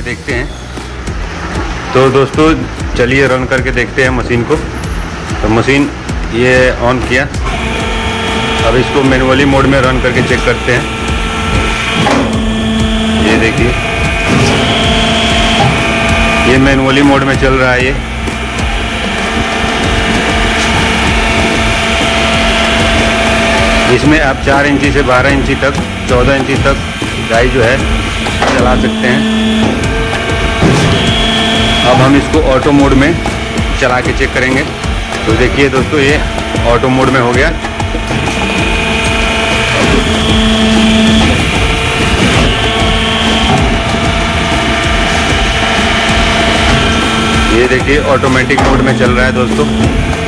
देखते हैं। तो दोस्तों चलिए रन करके देखते हैं मशीन को। तो मशीन ये ऑन किया, अब इसको मैनुअली मोड में रन करके चेक करते हैं। ये देखिए ये मैनुअली मोड में चल रहा है। ये इसमें आप 4 इंची से 12 इंची तक 14 इंची तक गाय जो है चला सकते हैं। अब हम इसको ऑटो मोड में चला के चेक करेंगे। तो देखिए दोस्तों ये ऑटो मोड में हो गया। ये देखिए ऑटोमेटिक मोड में चल रहा है दोस्तों।